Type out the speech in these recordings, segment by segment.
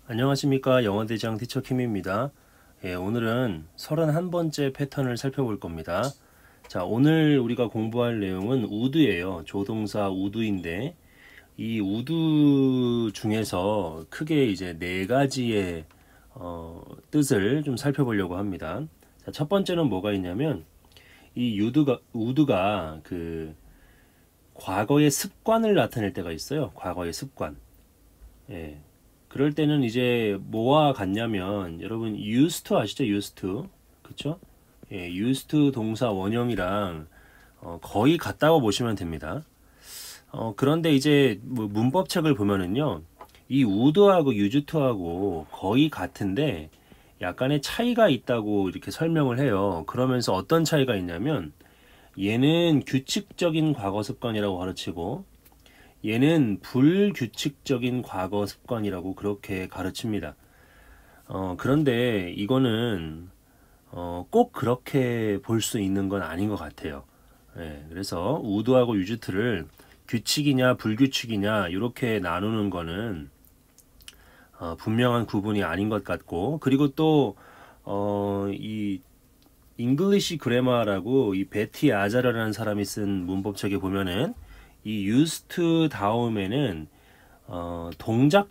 안녕하십니까. 영어대장 티처 킴입니다. 오늘은 31번째 패턴을 살펴볼 겁니다. 자, 오늘 우리가 공부할 내용은 would예요. 조동사 would인데 이 would 중에서 크게 이제 네 가지의 뜻을 좀 살펴보려고 합니다. 자, 첫 번째는 뭐가 있냐면 이 would가 그 과거의 습관을 나타낼 때가 있어요. 과거의 습관. 예. 그럴 때는 이제 뭐와 같냐면 여러분 used to 아시죠? used to. 그쵸? 예, used to 동사 원형이랑 거의 같다고 보시면 됩니다. 그런데 이제 뭐 문법책을 보면은요. 이 would하고 used to하고 거의 같은데 약간의 차이가 있다고 이렇게 설명을 해요. 그러면서 어떤 차이가 있냐면 얘는 규칙적인 과거 습관이라고 가르치고 얘는 불규칙적인 과거 습관이라고 그렇게 가르칩니다. 그런데 이거는 꼭 그렇게 볼 수 있는 건 아닌 것 같아요. 예, 그래서 would하고 used를 규칙이냐 불규칙이냐 이렇게 나누는 거는 분명한 구분이 아닌 것 같고, 그리고 또 이 잉글리시 그래머라고 이 베티 아자르라는 사람이 쓴 문법책에 보면은 이 used to 다음에는 동작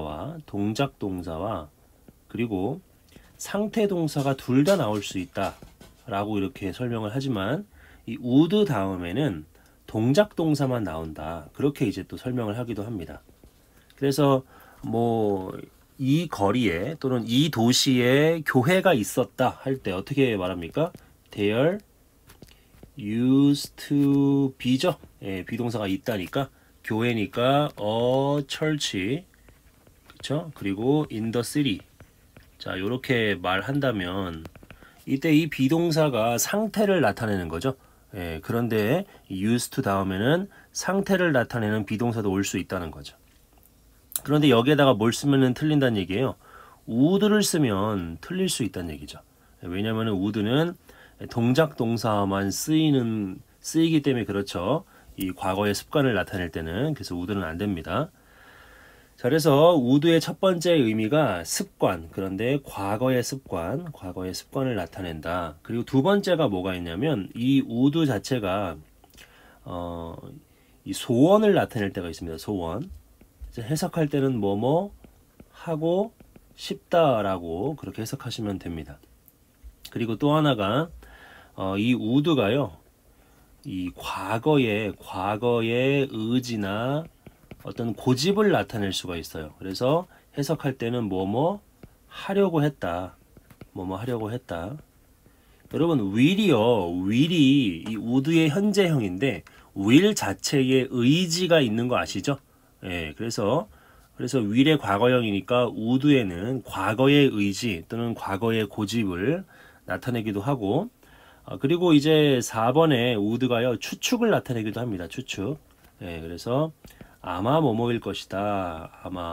동사와 그리고 상태 동사가 둘 다 나올 수 있다 라고 이렇게 설명을 하지만 이 would 다음에는 동작 동사만 나온다, 그렇게 이제 또 설명을 하기도 합니다. 그래서 뭐 이 거리에 또는 이 도시에 교회가 있었다 할 때 어떻게 말합니까? There used to be죠. 예, 비동사가 있다니까 교회니까 a church, 그쵸? 그리고 in the city. 자, 요렇게 말한다면 이때 이 비동사가 상태를 나타내는 거죠. 예, 그런데 used to 다음에는 상태를 나타내는 비동사도 올 수 있다는 거죠. 그런데 여기에다가 뭘 쓰면은 틀린다는 얘기예요. would를 쓰면 틀릴 수 있다는 얘기죠. 왜냐면은 would는 동작 동사만 쓰이기 때문에 그렇죠. 이 과거의 습관을 나타낼 때는. 그래서 would는 안 됩니다. 자, 그래서 would의 첫 번째 의미가 습관. 그런데 과거의 습관을 나타낸다. 그리고 두 번째가 뭐가 있냐면 이 would 자체가 이 소원을 나타낼 때가 있습니다. 소원. 해석할 때는 뭐뭐 하고 싶다라고 그렇게 해석하시면 됩니다. 그리고 또 하나가 이 would가요, 이 과거의 의지나 어떤 고집을 나타낼 수가 있어요. 그래서 해석할 때는 뭐뭐 하려고 했다. 여러분 will이 이 would의 현재형인데 will 자체에 의지가 있는 거 아시죠? 예, 그래서 will의 과거형이니까 would에는 과거의 의지 또는 과거의 고집을 나타내기도 하고, 그리고 이제 4번에 would가요 추측을 나타내기도 합니다. 추측. 예, 그래서 아마 뭐뭐일 것이다,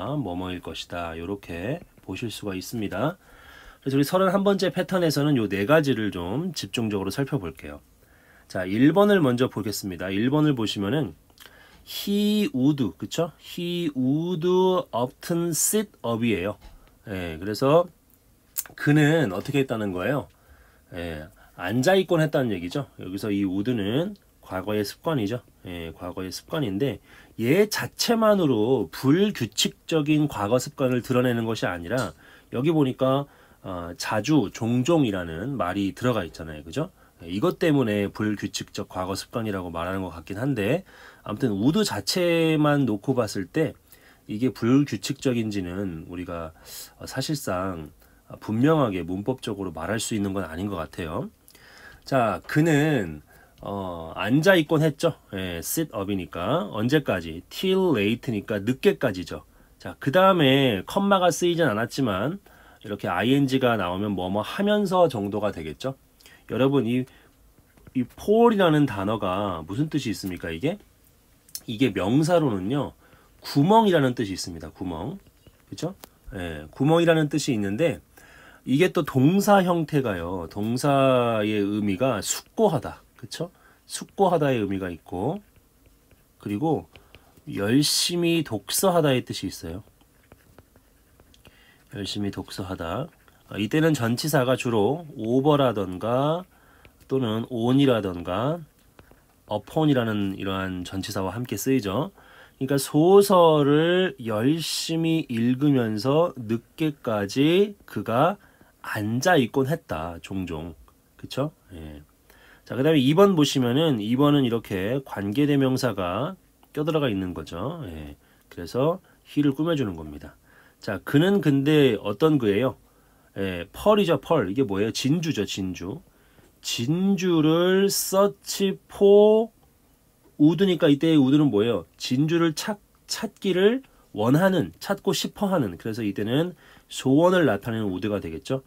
이렇게 보실 수가 있습니다. 그래서 우리 31번째 패턴에서는 요 네 가지를 좀 집중적으로 살펴볼게요. 자, 1번을 먼저 보겠습니다. 1번을 보시면은 he would, 그쵸? he would often sit up이에요. 예, 그래서 그는 어떻게 했다는 거예요? 예, 앉아있곤 했다는 얘기죠. 여기서 이 would는 과거의 습관이죠. 예, 과거의 습관인데 얘 자체만으로 불규칙적인 과거 습관을 드러내는 것이 아니라 여기 보니까 자주, 종종이라는 말이 들어가 있잖아요. 그죠? 이것 때문에 불규칙적 과거 습관이라고 말하는 것 같긴 한데, 아무튼 would 자체만 놓고 봤을 때 이게 불규칙적인지는 우리가 사실상 분명하게 문법적으로 말할 수 있는 건 아닌 것 같아요. 자, 그는 앉아 있곤 했죠. 예, sit up이니까 언제까지? till late니까 늦게까지죠. 자, 그 다음에 컴마가 쓰이진 않았지만 이렇게 ing가 나오면 뭐뭐 하면서 정도가 되겠죠. 여러분 이 for이라는 단어가 무슨 뜻이 있습니까? 이게 명사로는요 구멍이라는 뜻이 있습니다. 구멍. 그렇죠? 예, 구멍이라는 뜻이 있는데 이게 또 동사 형태가요, 동사의 의미가 숙고하다. 그렇죠? 숙고하다의 의미가 있고, 그리고 열심히 독서하다의 뜻이 있어요. 열심히 독서하다. 이때는 전치사가 주로 over라던가 또는 on이라던가 upon이라는 이러한 전치사와 함께 쓰이죠. 그러니까 소설을 열심히 읽으면서 늦게까지 그가 앉아 있곤 했다. 종종. 그쵸? 예. 자, 그 다음에 2번 보시면은 2번은 이렇게 관계대명사가 껴들어가 있는 거죠. 예. 그래서 he를 꾸며주는 겁니다. 자, 그는 근데 어떤 그예요? 예, 펄이죠, 펄. 이게 뭐예요? 진주죠, 진주. 진주를 search for 우드니까 이때의 우드는 뭐예요? 진주를 찾기를 원하는, 찾고 싶어 하는. 그래서 이때는 소원을 나타내는 우드가 되겠죠.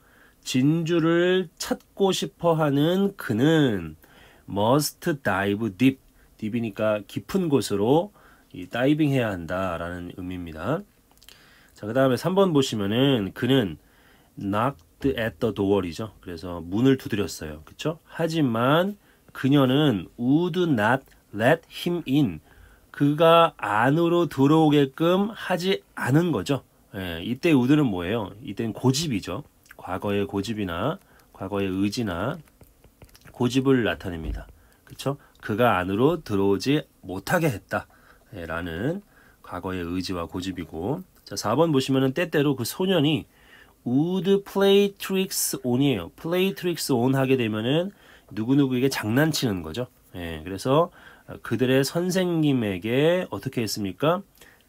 진주를 찾고 싶어 하는 그는 must dive deep. deep이니까 깊은 곳으로 다이빙 해야 한다라는 의미입니다. 자, 그 다음에 3번 보시면은 그는 knocked at the door이죠. 그래서 문을 두드렸어요. 그쵸? 하지만 그녀는 would not let him in. 그가 안으로 들어오게끔 하지 않은 거죠. 예, 이때 would는 뭐예요? 이때는 고집이죠. 과거의 고집이나 과거의 의지나 고집을 나타냅니다. 그쵸? 그가 안으로 들어오지 못하게 했다. 예, 라는 과거의 의지와 고집이고. 자, 4번 보시면은 때때로 그 소년이 would play tricks on이에요. play tricks on 하게 되면은 누구누구에게 장난치는 거죠. 예, 그래서 그들의 선생님에게 어떻게 했습니까?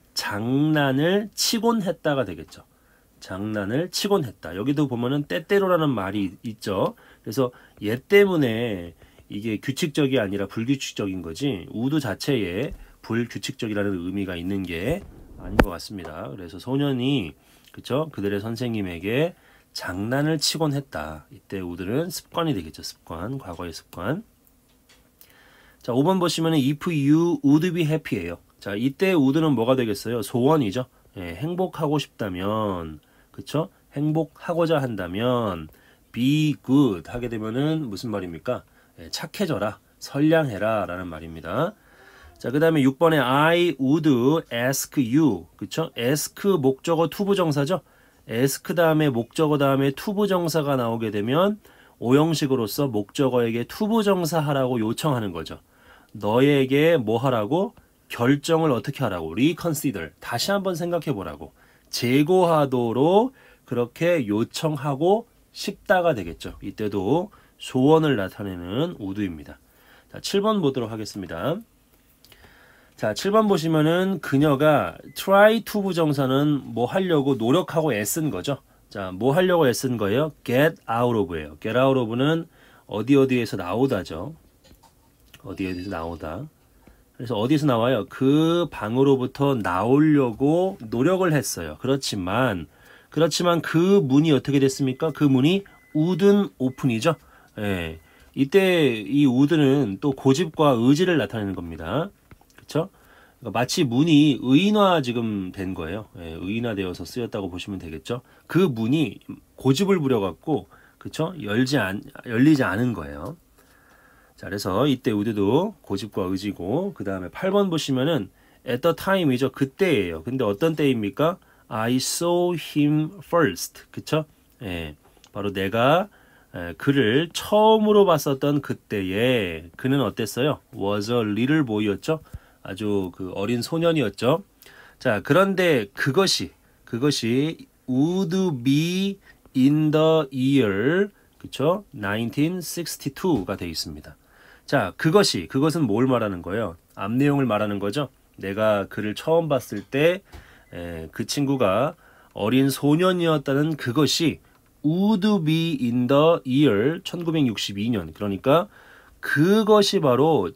장난을 치곤 했다가 되겠죠. 장난을 치곤 했다. 여기도 보면은 때때로라는 말이 있죠. 그래서 얘 때문에 이게 규칙적이 아니라 불규칙적인 거지 우드 자체에 불규칙적이라는 의미가 있는 게 아닌 것 같습니다. 그래서 소년이 그쵸? 그들의 선생님에게 장난을 치곤 했다. 이때 우드는 습관이 되겠죠. 습관, 과거의 습관. 자, 5번 보시면 if you would be happy예요. 자, 이때 would는 뭐가 되겠어요? 소원이죠. 예, 행복하고 싶다면, 그쵸? 행복하고자 한다면 be good 하게 되면은 무슨 말입니까? 예, 착해져라, 선량해라 라는 말입니다. 자, 그 다음에 6번에 I would ask you. 그쵸? ask 목적어 투부정사죠? ask 다음에 목적어 다음에 투부정사가 나오게 되면 오형식으로서 목적어에게 투부정사 하라고 요청하는 거죠. 너에게 뭐 하라고? 결정을 어떻게 하라고? reconsider. 다시 한번 생각해 보라고. 재고하도록 그렇게 요청하고 싶다가 되겠죠. 이때도 소원을 나타내는 would입니다. 자, 7번 보도록 하겠습니다. 자, 7번 보시면은 그녀가 try to 부정사는 뭐 하려고 노력하고 애쓴 거죠. 자, 뭐 하려고 애쓴 거예요? get out of예요. get out of는 어디에서 나오다죠. 어디에서 나오다. 그래서 어디서 나와요? 그 방으로부터 나오려고 노력을 했어요. 그렇지만 그 문이 어떻게 됐습니까? 그 문이 wouldn't open이죠. 예. 이때 이 would는 또 고집과 의지를 나타내는 겁니다. 그쵸? 마치 문이 의인화 지금 된 거예요. 예, 의인화되어서 쓰였다고 보시면 되겠죠. 그 문이 고집을 부려갖고, 그쵸? 열리지 않은 거예요. 자, 그래서 이때 would도 고집과 의지고, 그 다음에 8번 보시면은 at the time이죠. 그때예요. 근데 어떤 때입니까? I saw him first. 그쵸? 예, 바로 내가 그를 처음으로 봤었던 그때에 그는 어땠어요? was a little boy였죠. 아주 그 어린 소년이었죠. 자, 그런데 그것이 would be in the year 그쵸? 1962가 되어 있습니다. 자, 그것은 뭘 말하는 거예요? 앞 내용을 말하는 거죠. 내가 그를 처음 봤을 때 그 친구가 어린 소년이었다는 그것이 would be in the year 1962년. 그러니까 그것이 바로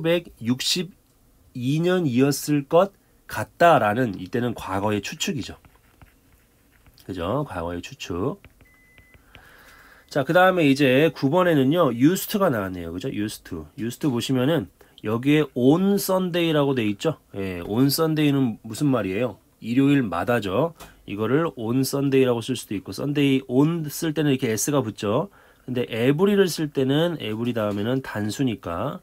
1962년이었을 것 같다라는 이때는 과거의 추측이죠. 그죠? 과거의 추측. 자, 그 다음에 이제 9번에는요, used가 나왔네요. 그죠? used 보시면은 여기에 on Sunday라고 돼 있죠? 예, on Sunday는 무슨 말이에요? 일요일마다죠. 이거를 on Sunday라고 쓸 수도 있고, Sunday on 쓸 때는 이렇게 s가 붙죠. 근데 every를 쓸 때는 every 다음에는 단수니까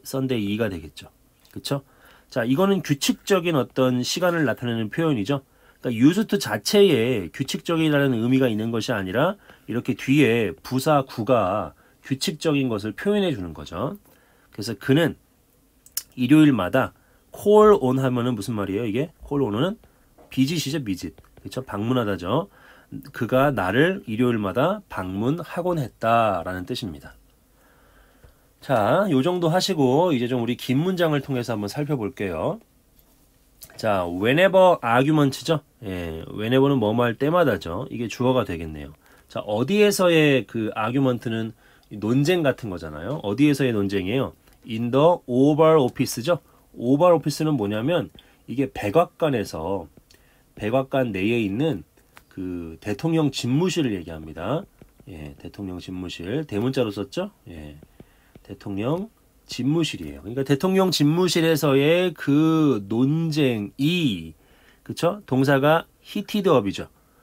Sunday가 되겠죠. 그쵸? 자, 이거는 규칙적인 어떤 시간을 나타내는 표현이죠. 그러니까 used to 자체에 규칙적이라는 의미가 있는 것이 아니라 이렇게 뒤에 부사 구가 규칙적인 것을 표현해 주는 거죠. 그래서 그는 일요일마다 call on 하면은 무슨 말이에요? 이게 call on은 비짓이죠, 비짓. 그렇죠? 방문하다죠. 그가 나를 일요일마다 방문하곤 했다라는 뜻입니다. 자, 요 정도 하시고 이제 좀 우리 긴 문장을 통해서 한번 살펴볼게요. 자, whenever argument죠. 예, whenever는 뭐뭐 할 때마다죠. 이게 주어가 되겠네요. 자, 어디에서의 그 argument는 논쟁 같은 거잖아요. 어디에서의 논쟁이에요? in the Oval Office죠. Oval Office는 뭐냐면 이게 백악관에서 백악관 내에 있는 그 대통령 집무실을 얘기합니다. 예, 대통령 집무실 대문자로 썼죠. 예, 대통령 집무실이에요. 그러니까 대통령 집무실에서의 그 논쟁이 그쵸? 동사가 heated up이죠.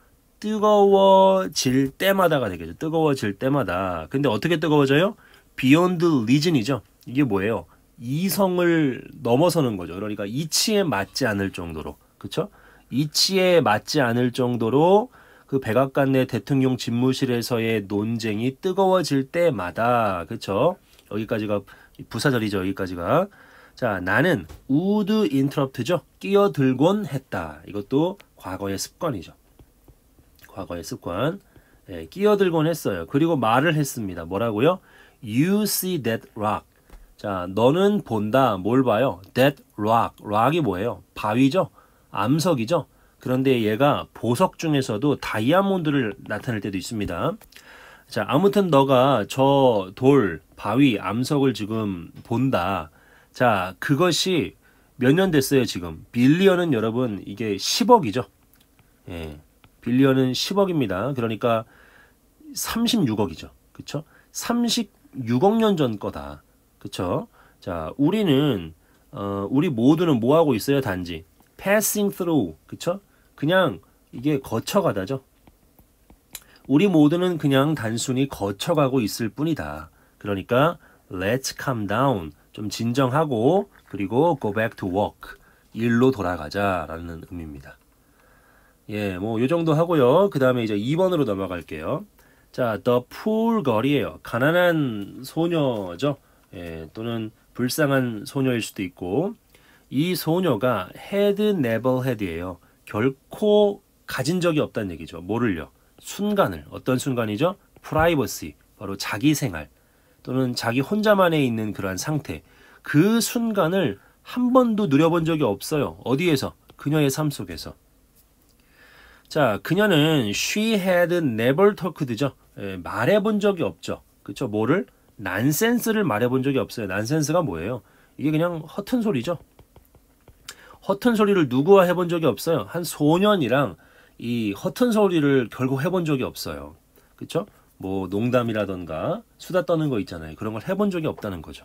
뜨거워질 때마다가 되겠죠. 뜨거워질 때마다. 근데 어떻게 뜨거워져요? beyond reason이죠. 이게 뭐예요? 이성을 넘어서는 거죠. 그러니까 이치에 맞지 않을 정도로. 그쵸? 이치에 맞지 않을 정도로 그 백악관 내 대통령 집무실에서의 논쟁이 뜨거워질 때마다. 그쵸? 여기까지가 부사절이죠. 여기까지가. 자, 나는 would interrupt죠. 끼어들곤 했다. 이것도 과거의 습관이죠. 과거의 습관. 예, 끼어들곤 했어요. 그리고 말을 했습니다. 뭐라고요? You see that rock. 자, 너는 본다. 뭘 봐요? That rock. rock이 뭐예요? 바위죠? 암석이죠? 그런데 얘가 보석 중에서도 다이아몬드를 나타낼 때도 있습니다. 자, 아무튼 너가 저 돌, 바위, 암석을 지금 본다. 자, 그것이 몇 년 됐어요, 지금? 빌리언은 여러분, 이게 10억이죠. 예. 빌리언은 10억입니다. 그러니까 36억이죠. 그쵸? 36억 년 전 거다. 그쵸? 자, 우리는, 우리 모두는 뭐 하고 있어요, 단지? passing through. 그쵸? 그냥 이게 거쳐가다죠. 우리 모두는 그냥 단순히 거쳐가고 있을 뿐이다. 그러니까 let's calm down. 좀 진정하고 그리고 go back to work. 일로 돌아가자라는 의미입니다. 예, 뭐 요 정도 하고요. 그 다음에 이제 2번으로 넘어갈게요. 자, the poor girl이에요. 가난한 소녀죠. 예, 또는 불쌍한 소녀일 수도 있고 이 소녀가 had never had이에요. 결코 가진 적이 없다는 얘기죠. 뭐를요? 순간을. 어떤 순간이죠? privacy. 바로 자기 생활 또는 자기 혼자만에 있는 그러한 상태. 그 순간을 한 번도 누려본 적이 없어요. 어디에서? 그녀의 삶 속에서. 자, 그녀는 she had never talked죠. 예, 말해본 적이 없죠. 그쵸? 뭐를? 난센스를 말해본 적이 없어요. 난센스가 뭐예요? 이게 그냥 허튼 소리죠. 허튼 소리를 누구와 해본 적이 없어요. 한 소년이랑 이 허튼 소리를 결국 해본 적이 없어요. 그쵸? 뭐 농담이라던가 수다 떠는 거 있잖아요. 그런 걸 해본 적이 없다는 거죠.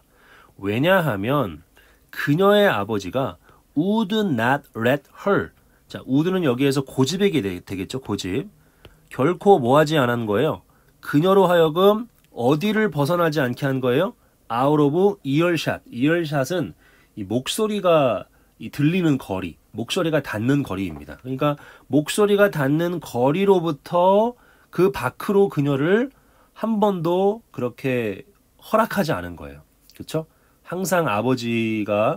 왜냐하면 그녀의 아버지가 would not let her. 자, would는 여기에서 고집에게 되겠죠. 고집. 결코 뭐 하지 않은 거예요. 그녀로 하여금 어디를 벗어나지 않게 한 거예요. out of earshot. earshot은 이 목소리가 이 들리는 거리, 목소리가 닿는 거리입니다. 그러니까 목소리가 닿는 거리로부터 그 밖으로 그녀를 한 번도 그렇게 허락하지 않은 거예요. 그렇죠? 항상 아버지가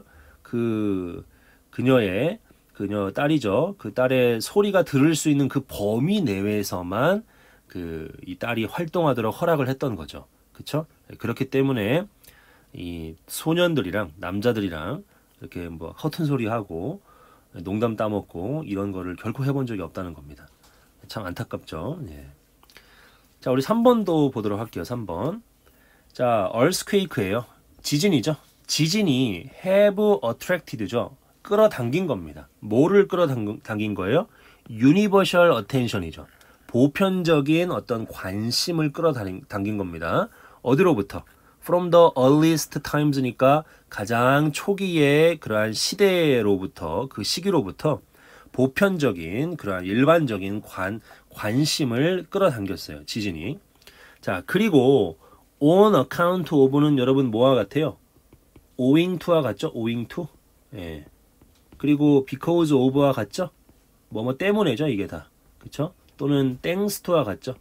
그녀 딸이죠. 그 딸의 소리가 들을 수 있는 그 범위 내외에서만 이 딸이 활동하도록 허락을 했던 거죠. 그렇죠? 그렇기 때문에 이 소년들이랑 남자들이랑 이렇게 뭐 허튼 소리 하고 농담 따먹고 이런 거를 결코 해본 적이 없다는 겁니다. 참 안타깝죠. 예. 자, 우리 3번도 보도록 할게요. 3번. 자, earthquake예요. 지진이죠. 지진이 have attracted죠. 끌어당긴 겁니다. 뭐를 끌어당긴 거예요? universal attention이죠. 보편적인 어떤 관심을 끌어당긴 겁니다. 어디로부터? From the earliest times니까 가장 초기의 그러한 시대로부터 그 시기로부터 보편적인 그러한 일반적인 관심을 끌어당겼어요. 지진이. 자, 그리고 on account of는 여러분 뭐와 같아요? owing to와 같죠? owing to. 예. 그리고 because of와 같죠? 뭐뭐 때문에죠, 이게 다. 그쵸? 또는 thanks to와 같죠.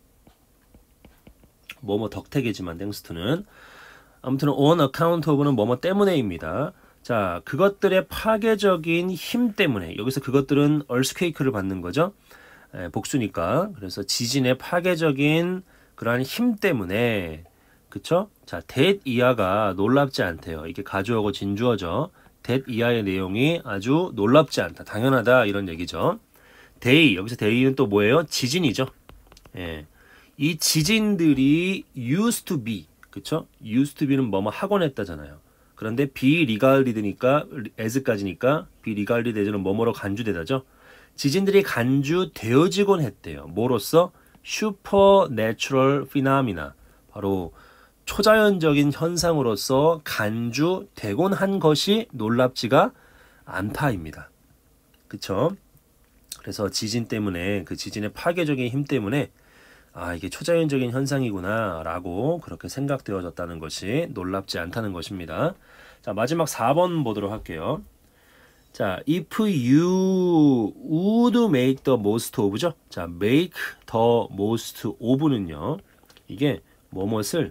뭐뭐 덕택이지만 thanks to는. 아무튼 on account of는 뭐뭐 때문에입니다. 자, 그것들의 파괴적인 힘 때문에, 여기서 그것들은 earthquake를 받는 거죠. 복수니까. 그래서 지진의 파괴적인 그러한 힘 때문에, 그쵸? 자, that 이하가 놀랍지 않대요. 이게 가주어고 진주어죠. that 이하의 내용이 아주 놀랍지 않다, 당연하다, 이런 얘기죠. they, 여기서 they는 또 뭐예요? 지진이죠. 예. 이 지진들이 used to be, 그쵸? used to be는 뭐뭐 하곤 했다잖아요. 그런데 be regarded니까, as까지니까 be regarded as는 뭐뭐로 간주되다죠. 지진들이 간주되어지곤 했대요. 뭐로써? supernatural phenomena, 바로 초자연적인 현상으로서 간주되곤 한 것이 놀랍지가 않다입니다. 그쵸? 그래서 지진 때문에, 그 지진의 파괴적인 힘 때문에 아, 이게 초자연적인 현상이구나 라고 그렇게 생각되어졌다는 것이 놀랍지 않다는 것입니다. 자, 마지막 4번 보도록 할게요. 자, if you would make the most of죠. 자, make the most of는요, 이게 뭐뭇을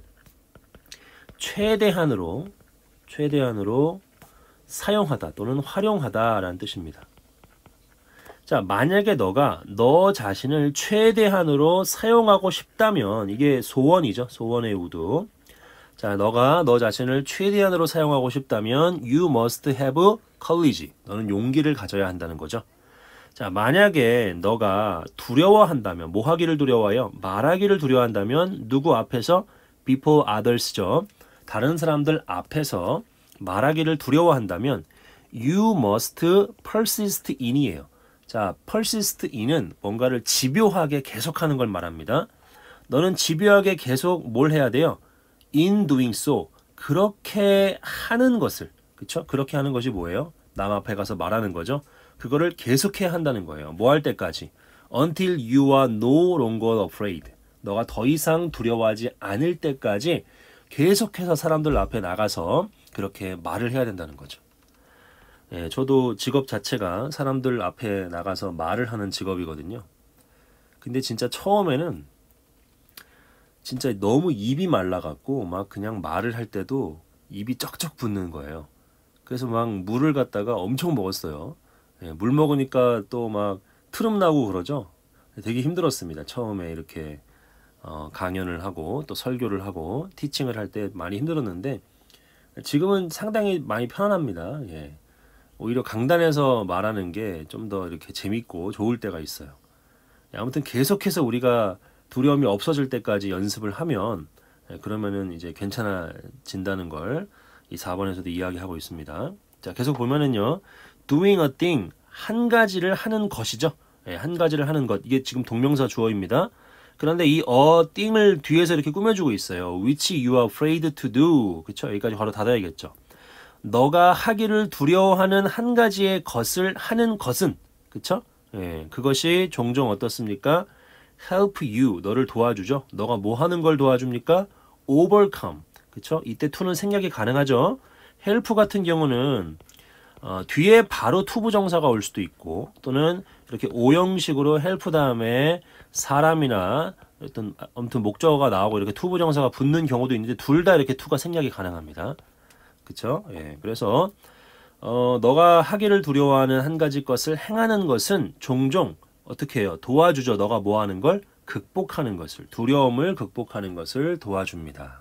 최대한으로 사용하다 또는 활용하다 라는 뜻입니다. 자, 만약에 너가 너 자신을 최대한으로 사용하고 싶다면, 이게 소원이죠. 소원의 우도. 자, 너가 너 자신을 최대한으로 사용하고 싶다면 you must have courage. 너는 용기를 가져야 한다는 거죠. 자, 만약에 너가 두려워한다면, 뭐 하기를 두려워해요? 말하기를 두려워한다면 누구 앞에서? before others죠. 다른 사람들 앞에서 말하기를 두려워한다면 you must persist in이에요. 자, persist in은 뭔가를 집요하게 계속하는 걸 말합니다. 너는 집요하게 계속 뭘 해야 돼요? in doing so, 그렇게 하는 것을, 그쵸? 그렇게 하는 것이 뭐예요? 남 앞에 가서 말하는 거죠. 그거를 계속해야 한다는 거예요. 뭐 할 때까지? until you are no longer afraid. 너가 더 이상 두려워하지 않을 때까지 계속해서 사람들 앞에 나가서 그렇게 말을 해야 된다는 거죠. 예, 저도 직업 자체가 사람들 앞에 나가서 말을 하는 직업이거든요. 근데 진짜 처음에는 진짜 너무 입이 말라갖고 막 그냥 말을 할 때도 입이 쩍쩍 붓는 거예요. 그래서 막 물을 갖다가 엄청 먹었어요. 예, 물 먹으니까 또 막 트름 나고 그러죠. 되게 힘들었습니다. 처음에 이렇게 강연을 하고 또 설교를 하고 티칭을 할 때 많이 힘들었는데 지금은 상당히 많이 편안합니다. 예. 오히려 강단에서 말하는 게 좀 더 이렇게 재밌고 좋을 때가 있어요. 아무튼 계속해서 우리가 두려움이 없어질 때까지 연습을 하면, 그러면은 이제 괜찮아진다는 걸 이 4번에서도 이야기하고 있습니다. 자, 계속 보면은요, doing a thing, 한 가지를 하는 것이죠. 한 가지를 하는 것, 이게 지금 동명사 주어입니다. 그런데 이 a thing을 뒤에서 이렇게 꾸며주고 있어요. which you are afraid to do. 그쵸? 여기까지 바로 닫아야겠죠. 너가 하기를 두려워하는 한 가지의 것을 하는 것은, 그쵸? 예, 그것이 종종 어떻습니까? help you, 너를 도와주죠. 너가 뭐 하는 걸 도와줍니까? overcome, 그쵸? 이때 to는 생략이 가능하죠. help 같은 경우는 뒤에 바로 투부정사가 올 수도 있고, 또는 이렇게 오형식으로 help 다음에 사람이나 어떤 아무튼 목적어가 나오고 이렇게 투부정사가 붙는 경우도 있는데 둘 다 이렇게 to가 생략이 가능합니다. 그쵸? 예, 그래서 너가 하기를 두려워하는 한 가지 것을 행하는 것은 종종 어떻게 해요? 도와주죠. 너가 뭐 하는 걸? 극복하는 것을, 두려움을 극복하는 것을 도와줍니다.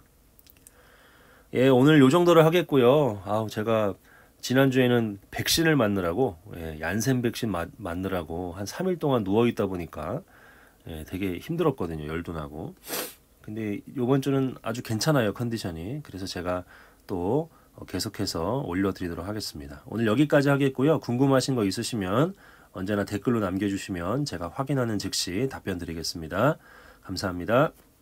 예, 오늘 요 정도로 하겠고요. 아우, 제가 지난주에는 백신을 맞느라고, 예, 얀센 백신 맞느라고 한 3일 동안 누워있다 보니까 예, 되게 힘들었거든요. 열도 나고. 근데 요번 주는 아주 괜찮아요. 컨디션이. 그래서 제가 또 계속해서 올려드리도록 하겠습니다. 오늘 여기까지 하겠고요. 궁금하신 거 있으시면 언제나 댓글로 남겨주시면 제가 확인하는 즉시 답변 드리겠습니다. 감사합니다.